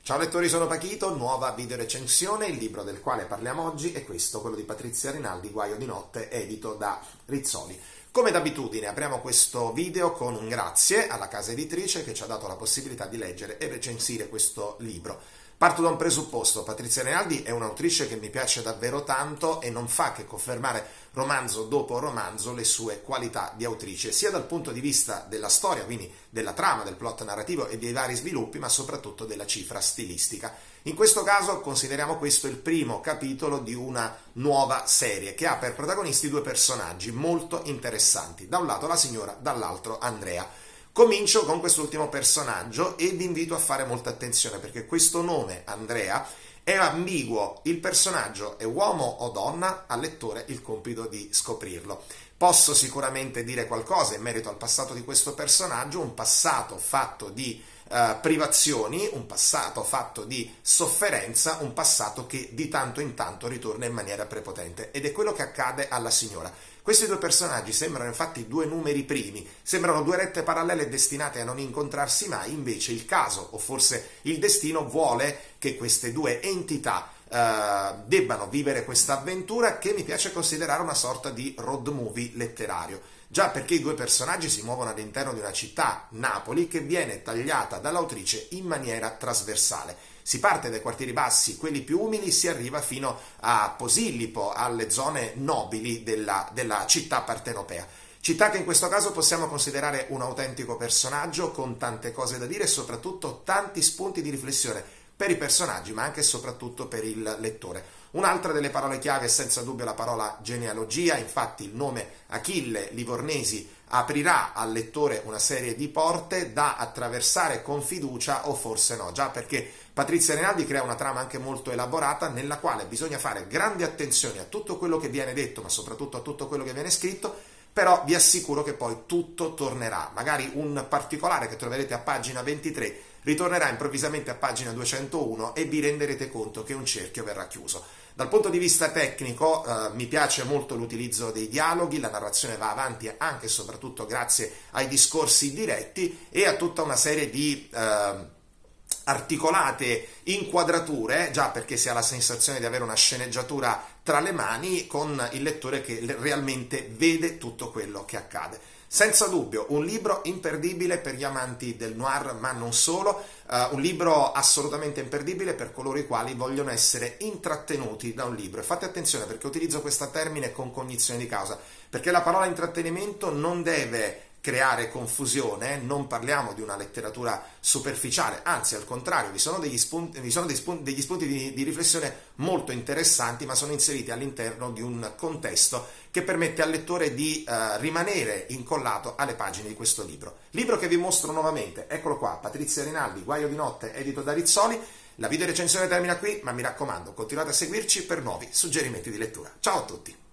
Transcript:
Ciao lettori, sono Pachito, nuova video recensione. Il libro del quale parliamo oggi è questo, quello di Patrizia Rinaldi, Guaio di notte, edito da Rizzoli. Come d'abitudine apriamo questo video con un grazie alla casa editrice che ci ha dato la possibilità di leggere e recensire questo libro. Parto da un presupposto: Patrizia Rinaldi è un'autrice che mi piace davvero tanto e non fa che confermare romanzo dopo romanzo le sue qualità di autrice, sia dal punto di vista della storia, quindi della trama, del plot narrativo e dei vari sviluppi, ma soprattutto della cifra stilistica. In questo caso consideriamo questo il primo capitolo di una nuova serie che ha per protagonisti due personaggi molto interessanti, da un lato la signora, dall'altro Andrea. Comincio con quest'ultimo personaggio e vi invito a fare molta attenzione perché questo nome, Andrea, è ambiguo. Il personaggio è uomo o donna? Al lettore il compito di scoprirlo. Posso sicuramente dire qualcosa in merito al passato di questo personaggio, un passato fatto di privazioni, un passato fatto di sofferenza, un passato che di tanto in tanto ritorna in maniera prepotente, ed è quello che accade alla signora. Questi due personaggi sembrano infatti due numeri primi, sembrano due rette parallele destinate a non incontrarsi mai, invece il caso, o forse il destino, vuole che queste due entità debbano vivere questa avventura che mi piace considerare una sorta di road movie letterario. Già perché i due personaggi si muovono all'interno di una città, Napoli, che viene tagliata dall'autrice in maniera trasversale. Si parte dai quartieri bassi, quelli più umili, si arriva fino a Posillipo, alle zone nobili della città partenopea. Città che in questo caso possiamo considerare un autentico personaggio con tante cose da dire e soprattutto tanti spunti di riflessione per i personaggi, ma anche e soprattutto per il lettore. Un'altra delle parole chiave è senza dubbio la parola genealogia, infatti il nome Achille Livornesi aprirà al lettore una serie di porte da attraversare con fiducia o forse no, già perché Patrizia Rinaldi crea una trama anche molto elaborata nella quale bisogna fare grande attenzione a tutto quello che viene detto, ma soprattutto a tutto quello che viene scritto, però vi assicuro che poi tutto tornerà. Magari un particolare che troverete a pagina 23 ritornerà improvvisamente a pagina 201 e vi renderete conto che un cerchio verrà chiuso. Dal punto di vista tecnico mi piace molto l'utilizzo dei dialoghi, la narrazione va avanti anche e soprattutto grazie ai discorsi diretti e a tutta una serie di articolate inquadrature, già perché si ha la sensazione di avere una sceneggiatura tra le mani con il lettore che realmente vede tutto quello che accade. Senza dubbio un libro imperdibile per gli amanti del noir, ma non solo, un libro assolutamente imperdibile per coloro i quali vogliono essere intrattenuti da un libro. E fate attenzione perché utilizzo questo termine con cognizione di causa, perché la parola intrattenimento non deve creare confusione, non parliamo di una letteratura superficiale, anzi al contrario, vi sono degli spunti di riflessione molto interessanti, ma sono inseriti all'interno di un contesto che permette al lettore di rimanere incollato alle pagine di questo libro. Libro che vi mostro nuovamente, eccolo qua, Patrizia Rinaldi, Guaio di notte, edito da Rizzoli. La video recensione termina qui, ma mi raccomando, continuate a seguirci per nuovi suggerimenti di lettura. Ciao a tutti!